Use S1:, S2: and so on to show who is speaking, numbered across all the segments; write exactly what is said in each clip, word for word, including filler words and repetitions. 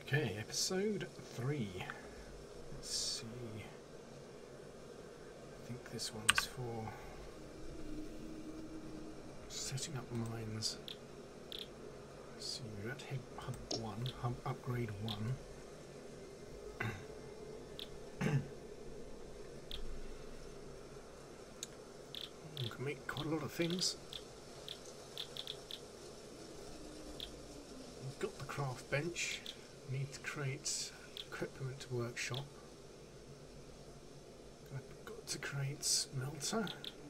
S1: Okay, episode three. Let's see. I think this one's for setting up mines. Let's see, we're at hub one, hub upgrade one. We can make quite a lot of things. We've got the craft bench. We need to create equipment workshop. I've got to create smelter.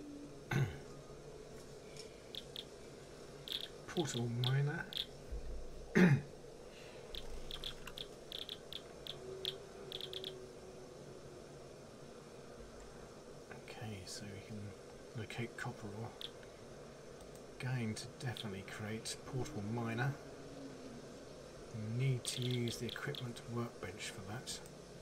S1: Portable miner. Okay, so we can locate copper ore. Going to definitely create portable miner. We need to use the equipment workbench for that.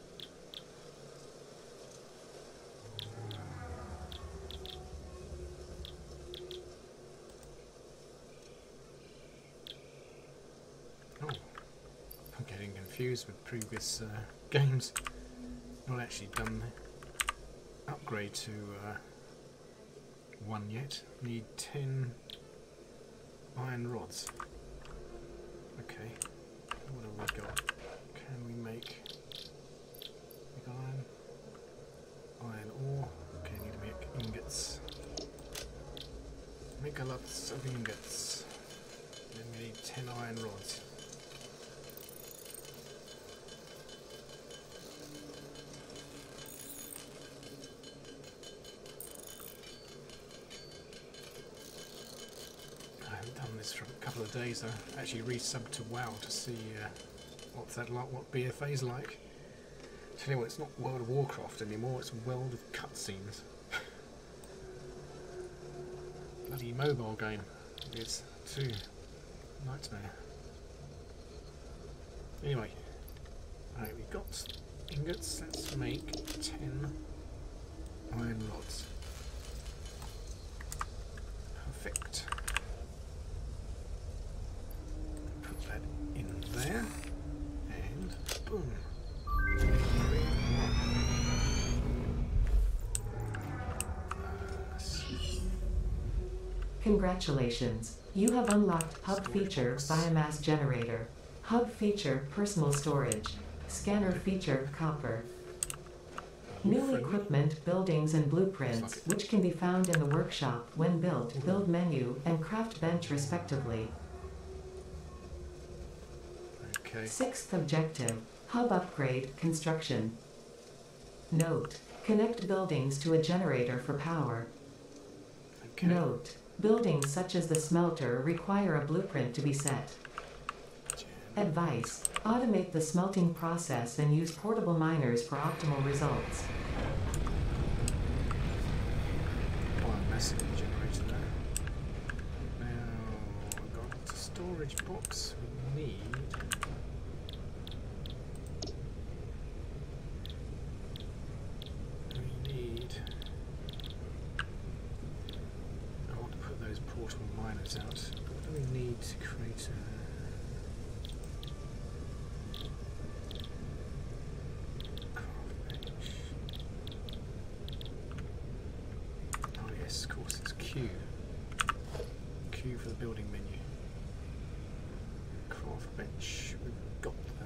S1: Oh, I'm getting confused with previous uh, games. Not actually done the upgrade to uh, one yet. Need ten iron rods. Okay. What have we got? Can we make big iron? Iron ore. Okay, need to make ingots. Make a lot of ingots. Then we need ten iron rods. I haven't done this for a couple of days. I actually resubbed to WoW to see uh, what's that like, what B F A's like. Tell you what, it's not World of Warcraft anymore, it's World of Cutscenes. Bloody mobile game. It's too nightmare. Anyway, right, we've got ingots. Let's make ten iron rods. Perfect. Put that in there, and boom.
S2: Congratulations, you have unlocked Hub Feature Biomass Generator, Hub Feature Personal Storage, Scanner Feature Copper. New equipment, buildings and blueprints, which can be found in the workshop when built, build menu, and craft bench respectively.
S1: Okay.
S2: Sixth objective, Hub Upgrade Construction. Note, connect buildings to a generator for power.
S1: Okay.
S2: Note, buildings such as the smelter require a blueprint to be set. Advice, automate the smelting process and use portable miners for optimal results.
S1: Oh, a massive generator there. Now, I've got a storage box. We need... We need... I want to put those portable miners out. What do we need to create a... Of course, it's Q. Q for the building menu. Craft bench. We've got that.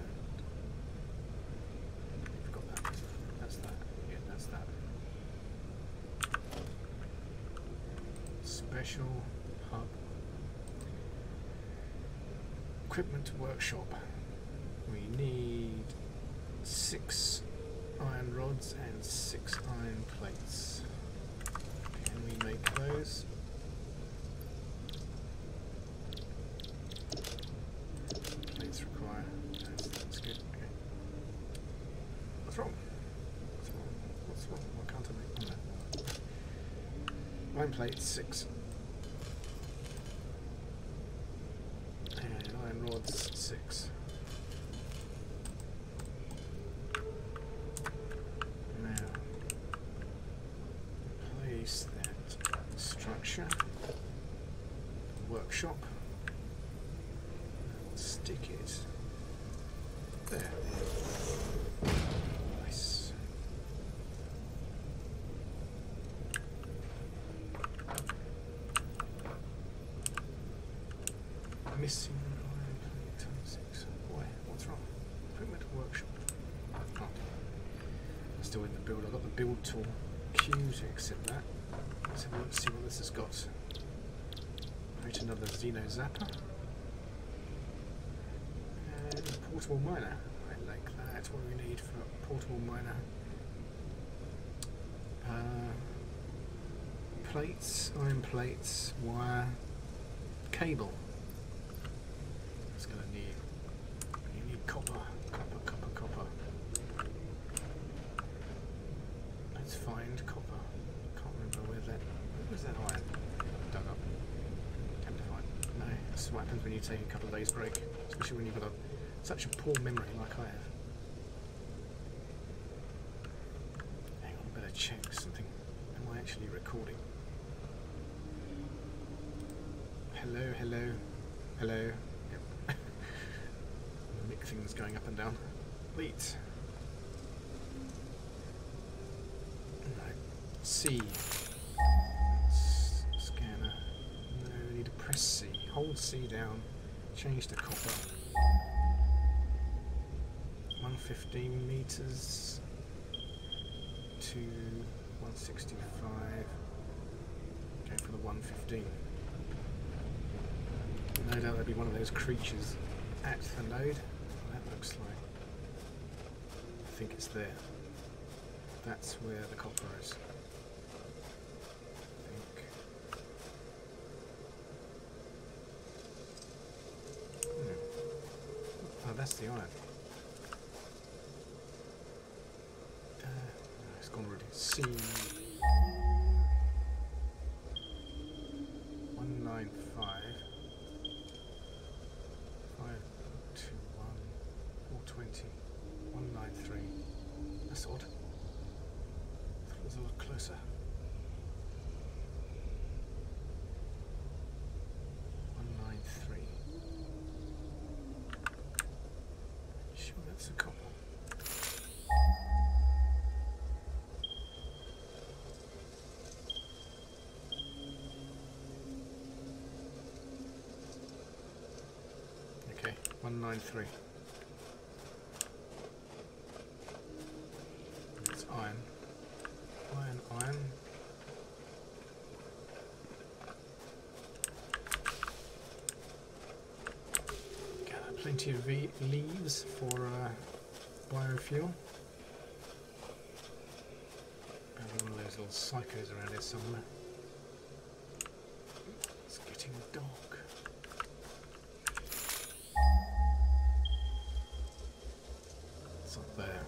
S1: We've got that. That's that. Yeah, that's that. Special hub. Equipment workshop. We need six iron rods and six iron plates. We make those. Plates require. That's, that's good. Okay. What's wrong? What's wrong? What's wrong? Why can't I make one? Iron plates six. And iron rods six. Now place that structure, workshop, and stick it there. Missing iron plate twenty-six. Boy, what's wrong? Equipment workshop. Oh. I'm still in the build. I've got the build tool Q to accept that. Let's have a look, see what this has got. Create another Xeno Zapper. And a portable miner. I like that. What do we need for a portable miner? Uh, plates, iron plates, wire, cable. It's going to need, you need copper, copper, copper, copper. Let's find copper. Can't remember where that, where's that iron? Dug up. Can't find. No, that's what happens when you take a couple of days break, especially when you've got a, such a poor memory like I have. Hang on, I better check something. Am I actually recording? Hello, hello, hello. Yep. Mic things going up and down. Wait. Right. C. S scanner. No, we need to press C. Hold C down. Change to copper. one hundred fifteen meters to one sixty-five. Go for the one fifteen. No doubt there'll be one of those creatures at the node. That looks like. I think it's there. That's where the copper is. I think. Hmm. Oh, that's the iron. Uh, no, it's gone already. C. one nine five. twenty, one nine three. That's odd. I thought it was a lot closer. one nine three. Sure that's a copper. Okay, one nine three. Iron, iron, iron. Got plenty of v leaves for uh, biofuel. Probably one of those little psychos around here somewhere. It's getting dark. It's up there.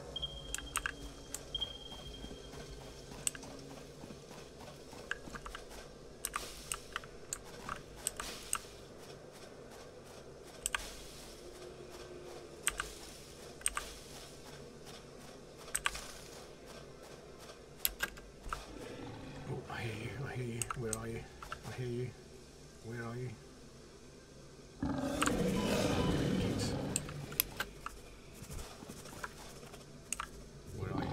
S1: Where are you? I hear you. Where are you? Where are you?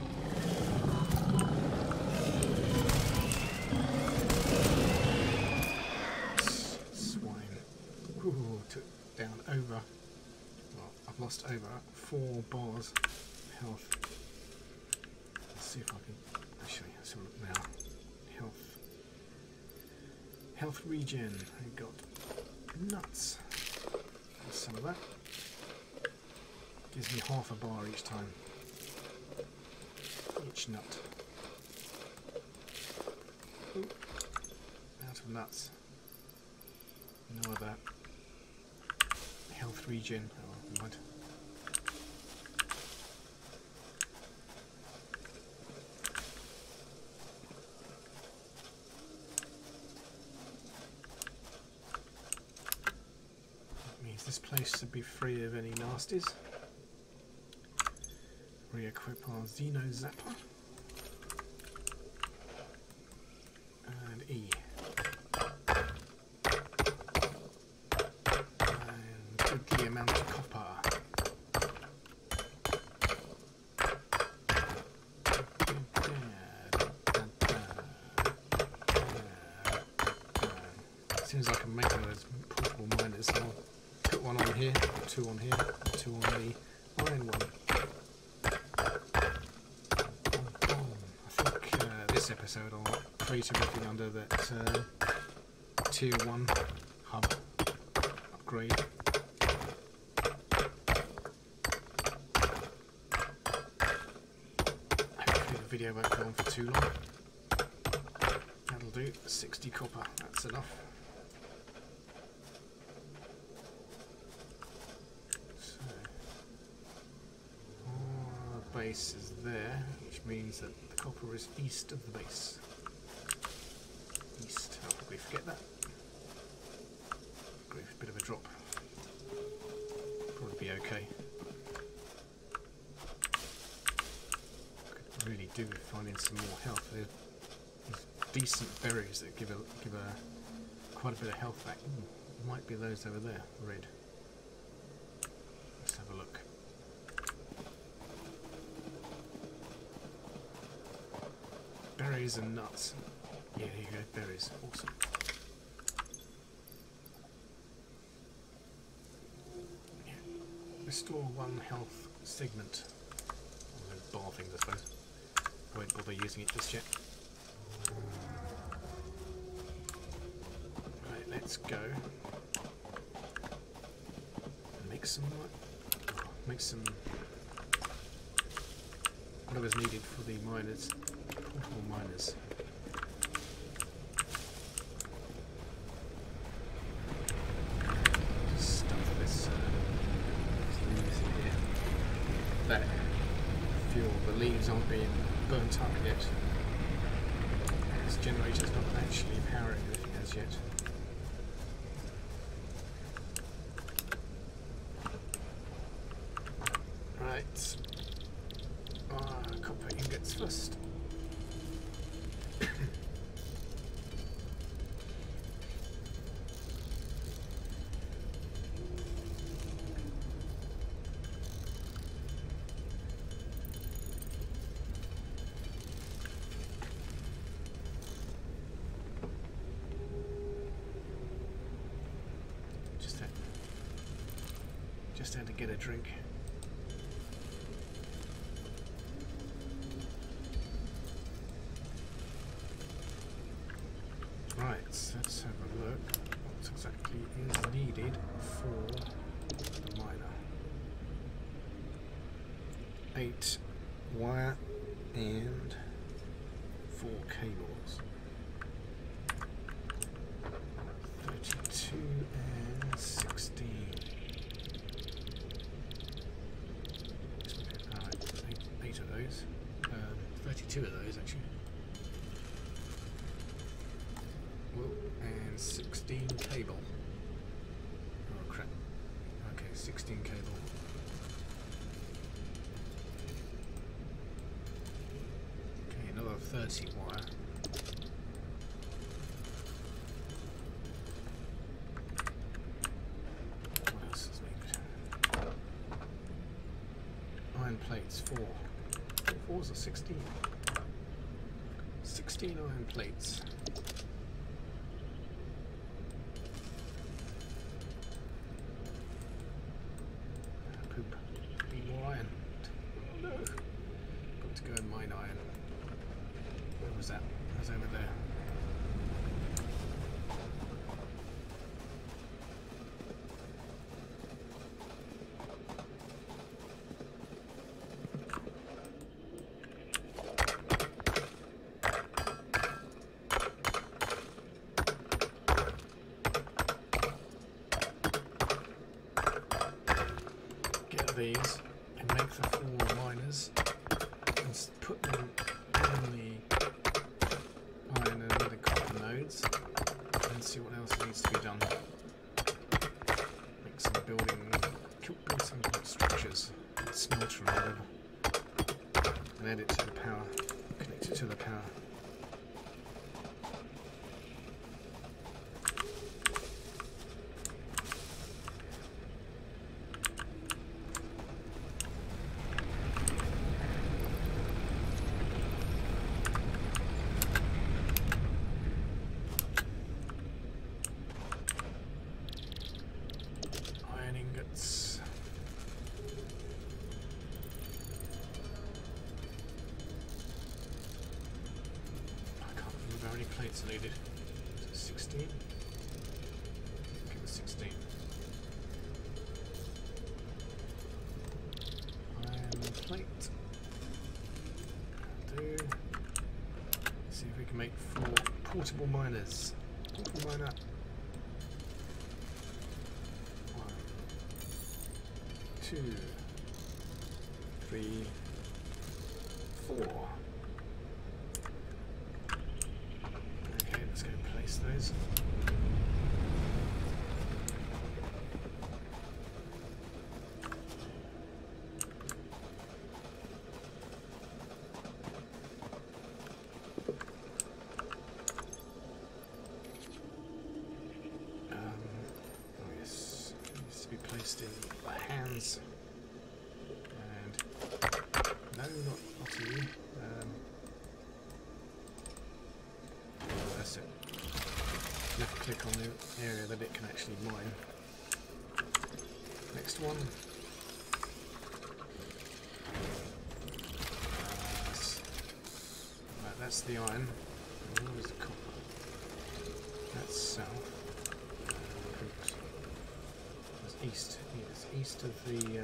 S1: Swine. Ooh, took down over. Well, I've lost over four bars of health. Let's see if I can actually let's have a look now. Health. Health regen, I got nuts. There's some of that. Gives me half a bar each time. Each nut. Ooh. Out of nuts. No other health regen. Oh, mud. This place to be free of any nasties. Re-equip our Xeno Zapper. And E. And goodly amount of copper. Seems like I'm making those portable miners now. one on here, two on here, two on the iron one. I think uh, this episode I'll treat everything under that uh, tier one hub upgrade. Hopefully the video won't go on for too long. That'll do. sixty copper, that's enough. So, our base is there, which means that the copper is east of the base. East, I'll probably forget that. A bit of a drop. Probably be okay. Could really do with finding some more health. There's decent berries that give a give a quite a bit of health back. Ooh, might be those over there, red. Let's have a look. Berries and nuts. Yeah, here you go, berries. Awesome. Yeah. Restore one health segment. One of those bar things, I suppose. I won't bother using it just yet. Right, let's go. Make some. Make some. Whatever's needed for the miners. Portable miners. That fuel, the leaves aren't being burnt up yet. This generator's not actually powering anything as yet. Right. Ah, copper ingots first. Just had to get a drink. Right, so let's have a look. What exactly is needed for the miner? Eight wire and four cables. Thirty-two and sixteen. Of those, um, thirty-two of those actually. Well, and sixteen cable. Oh crap. Okay, sixteen cable. Okay, another thirty wire. What else is needed? Iron plates, four. Fours or sixteen? sixteen iron plates. Poop. Need more iron. Oh no! Got to go and mine iron. Where was that? It was over there. These and make the four miners and put them in the iron and the copper nodes and see what else needs to be done. Make some building, build some structures, smelter or whatever, and add it to the power, connect it to the power. plates are needed? Is it sixteen? Give it sixteen. Iron plate. Do. See if we can make four portable miners. Portable miner. One, two, three, four. Okay, let's go place those. In the hands, and no, not, not you. Um, that's it. Left click on the area that it can actually mine. Next one. Uh, that's, right, that's the iron. Where was the copper? That's south. Oops. East, yes, east of the. Uh,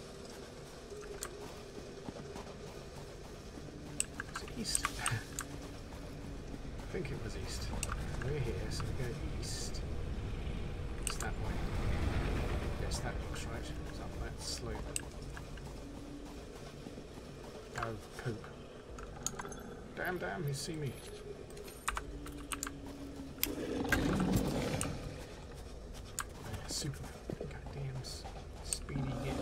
S1: was it east? I think it was east. We're here, so we go east. It's that way. Yes, that looks right. It's up that slope. Oh, poop. Damn, damn, you see me. Super. Speedy git.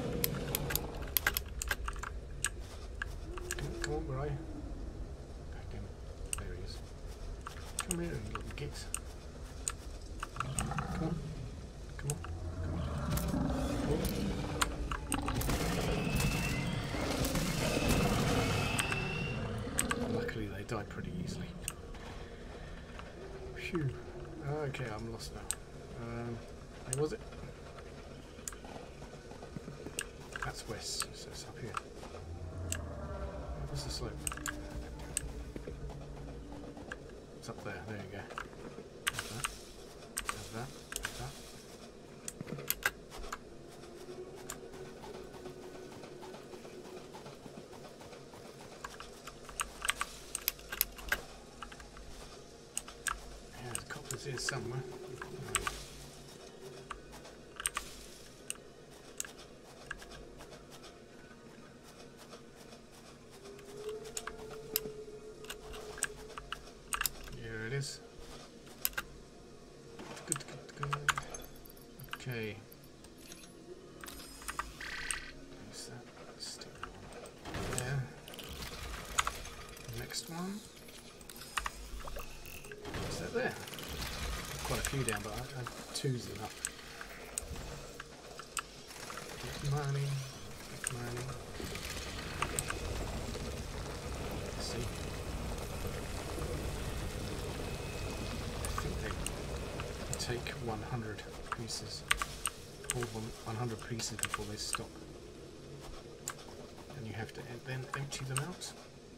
S1: Come on, where are you? God damn it. There he is. Come here, you little git. Come on. Come on. Come on. Luckily, they die pretty easily. Phew. Okay, I'm lost now. Um, where was it? That's west, so it's up here. What's the slope? It's up there, there you go. There's that. There's that. There's that. Yeah, the copper's here somewhere. Good, good, good. Okay. Use that. Stick one there. Next one. Is that there? Quite a few down, but I, I, two's enough. Keep mining. Keep mining. Let's see. Take one hundred pieces, all one hundred pieces before they stop, and you have to then empty them out.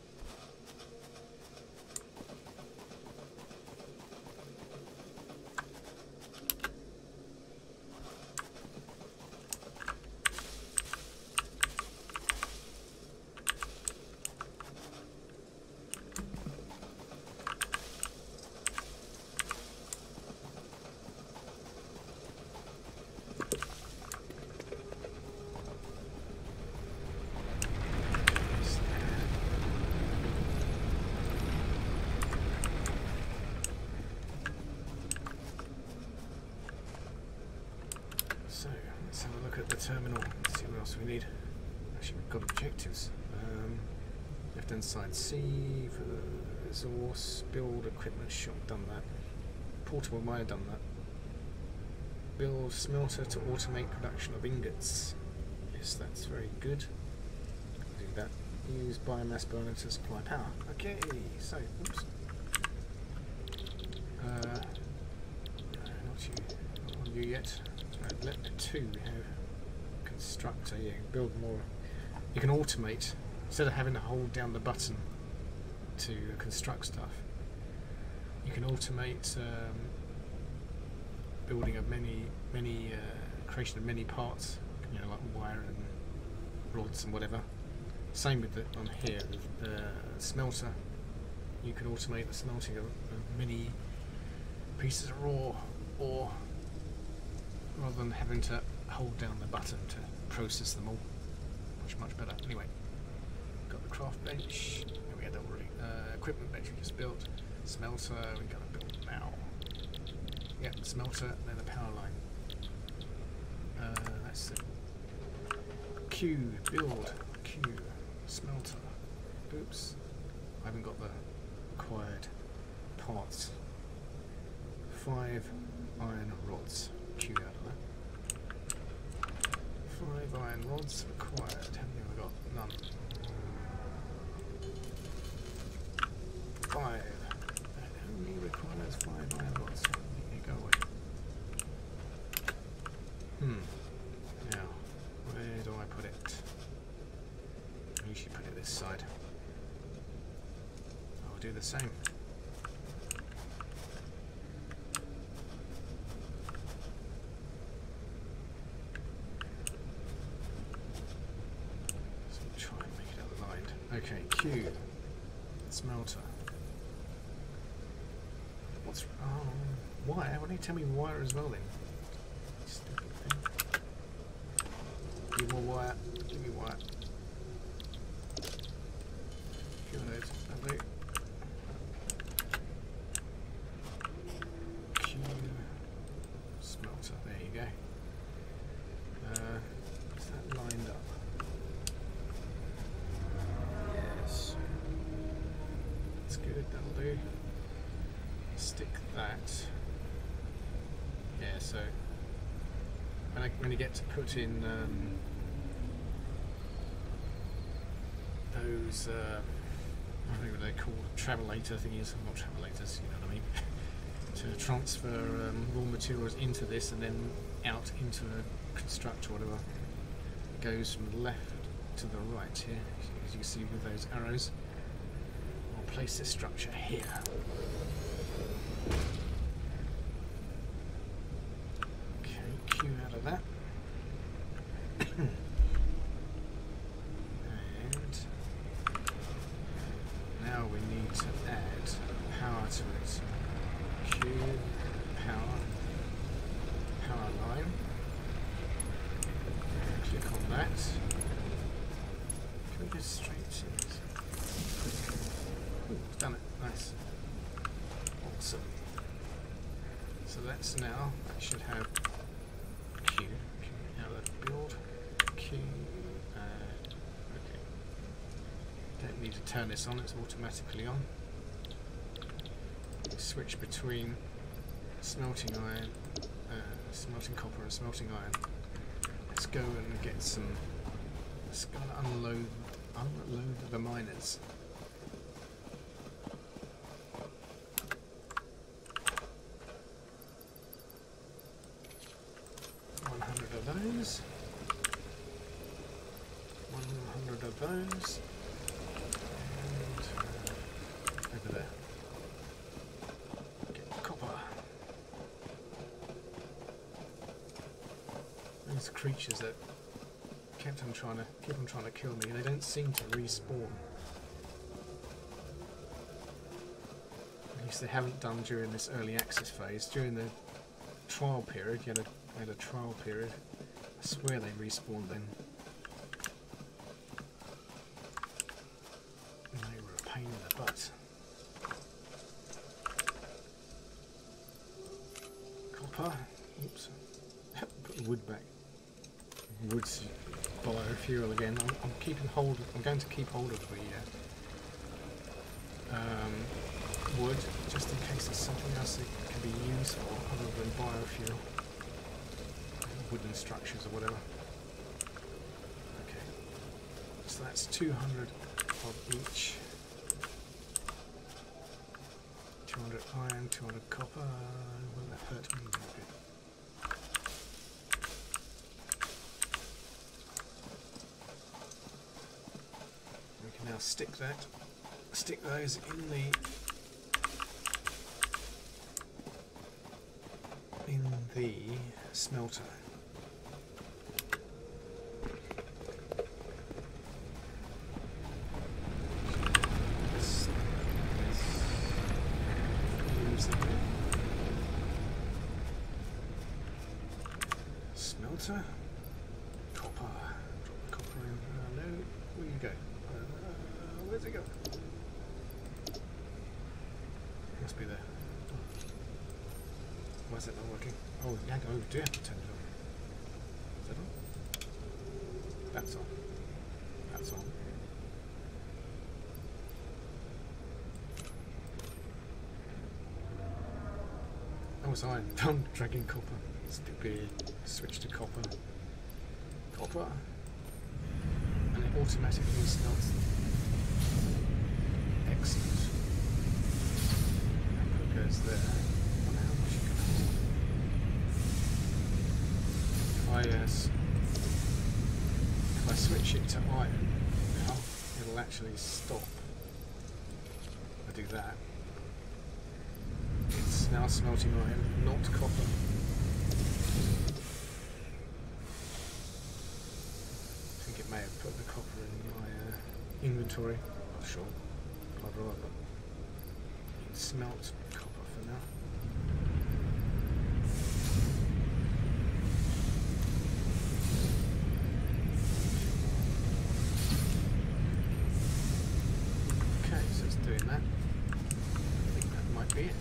S1: So, let's have a look at the terminal and see what else we need. Actually, we've got objectives. Um, left hand side C for the resource, build equipment shop, done that. Portable miner, done that. Build smelter to automate production of ingots. Yes, that's very good. Do that. Use biomass burner to supply power. Okay, so, oops. Uh, not you, not on you yet. Right, let two have constructor. Yeah, build more. You can automate instead of having to hold down the button to construct stuff. You can automate um, building of many, many uh, creation of many parts, you know, like wire and rods and whatever. Same with the on here, the uh, smelter. You can automate the smelting of, of many pieces of raw ore rather than having to hold down the button to process them all. Much, much better. Anyway, got the craft bench. Here we had already. Uh, equipment bench we just built. Smelter, we got to build now. Yep, smelter, and then the power line. Uh, that's it. Q, build, Q, smelter. Oops, I haven't got the required parts. Five iron rods. Q out of that. Five iron rods required. How many have I got? None. Five. That only requires five iron rods. Here you go away. Hmm. Now, where do I put it? I usually put it this side. I'll do the same. So try and make it aligned. Okay, Q. Smelter. What's oh, wire? Why don't you tell me wire as well then? Stupid thing. Give me more wire. Give me wire. Give me those. Lovely. Q smelter. There you go. Uh, is that lined up? Yes. That's good. That'll do. Stick that. Yeah, so when, I, when you get to put in um, those, uh, I don't know what they're called, travelator thingies, not travelators, you know what I mean, to transfer um, raw materials into this and then out into a construct or whatever, it goes from the left to the right here, as you can see with those arrows. I'll place this structure here. Okay, Q out of that. And now we need to add power to it. Q, power, power line. Click on that. Can we go straight to it? Ooh, done it. Nice. Awesome. So that's now, that should have Q, Q out of build, Q, uh, okay. Don't need to turn this on, it's automatically on. Switch between smelting iron, uh, smelting copper and smelting iron. Let's go and get some, let's go and unload, unload the miners. one hundred of those, one hundred of those, and uh, over there. Get copper. These creatures that kept on trying to keep on trying to kill me, they don't seem to respawn. At least they haven't done during this early access phase. During the trial period, you had a had a trial period. I swear they respawned then. And they were a pain in the butt. Copper. Oops. Put the wood back. Wood's biofuel again. I'm, I'm keeping hold. Of, I'm going to keep hold of the uh, um, wood just in case there's something else that can be used for other than biofuel. Wooden structures or whatever. Okay, so that's two hundred of each. two hundred iron, two hundred copper. Will that hurt me? Okay. We can now stick that, stick those in the the smelter. This- this leaves it there. Smelter. Copper. Drop the copper in. Uh, no, where you go? Uh, where's it go? Must be there. Why is it not working? Oh, yeah, oh, do you have to turn it on? Is that on? That's on. That's on. Oh, it's iron. I'm dragging copper. Stupid. Switch to copper. Copper. And it automatically smelts. Excellent. That goes there. I wonder how much you can hold. If I, uh, s- if I switch it to iron now, it'll actually stop. If I do that. It's now smelting iron, not copper. I think it may have put the copper in my uh, inventory. Not sure. I'd rather it smelt copper for now. Okay, so it's doing that. I think that might be it.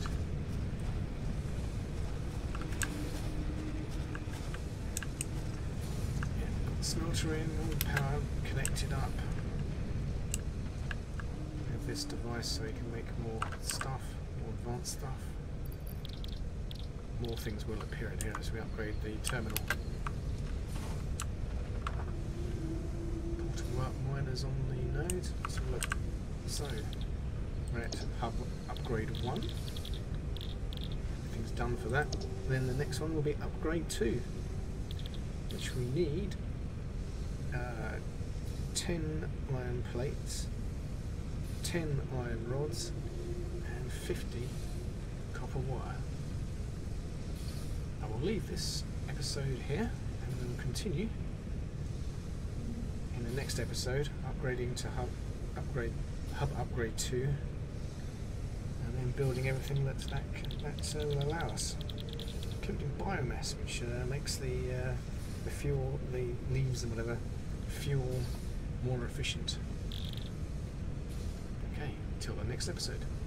S1: Smelter in, all the power connected up. We have this device so we can make more stuff, more advanced stuff. More things will appear in here as we upgrade the terminal. Portable up miners on the node. Let's have a look. So, we're at hub upgrade one. Everything's done for that. Then the next one will be upgrade two, which we need Uh, ten iron plates, ten iron rods, and fifty copper wire. I will leave this episode here and we will continue in the next episode, upgrading to hub upgrade hub upgrade two, and then building everything that that, that uh, will allow us, including biomass, which uh, makes the uh, the fuel, the leaves and whatever, fuel more efficient. Okay, till the next episode.